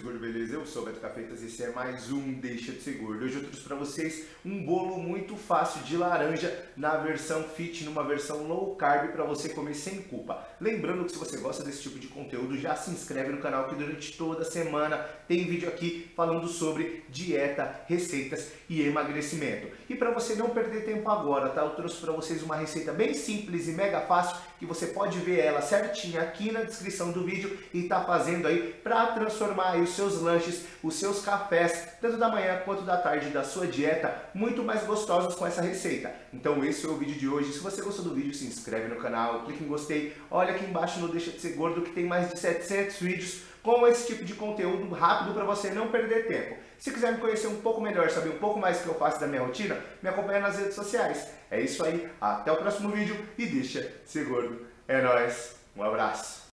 Gordo, beleza? Eu sou o Beto Cafetas e esse é mais um Deixa de Ser Gordo. Hoje eu trouxe para vocês um bolo muito fácil de laranja na versão fit, numa versão low carb para você comer sem culpa. Lembrando que se você gosta desse tipo de conteúdo, já se inscreve no canal que durante toda a semana tem vídeo aqui falando sobre dieta, receitas e emagrecimento. E para você não perder tempo agora, tá? Eu trouxe para vocês uma receita bem simples e mega fácil que você pode ver ela certinha aqui na descrição do vídeo e tá fazendo aí para transformar aí os seus lanches, os seus cafés, tanto da manhã quanto da tarde da sua dieta, muito mais gostosos com essa receita. Então esse é o vídeo de hoje. Se você gostou do vídeo, se inscreve no canal, clica em gostei, olha aqui embaixo no Deixa de Ser Gordo que tem mais de 700 vídeos com esse tipo de conteúdo rápido para você não perder tempo. Se quiser me conhecer um pouco melhor, saber um pouco mais do que eu faço da minha rotina, me acompanha nas redes sociais. É isso aí, até o próximo vídeo e deixa de ser gordo. É nóis, um abraço.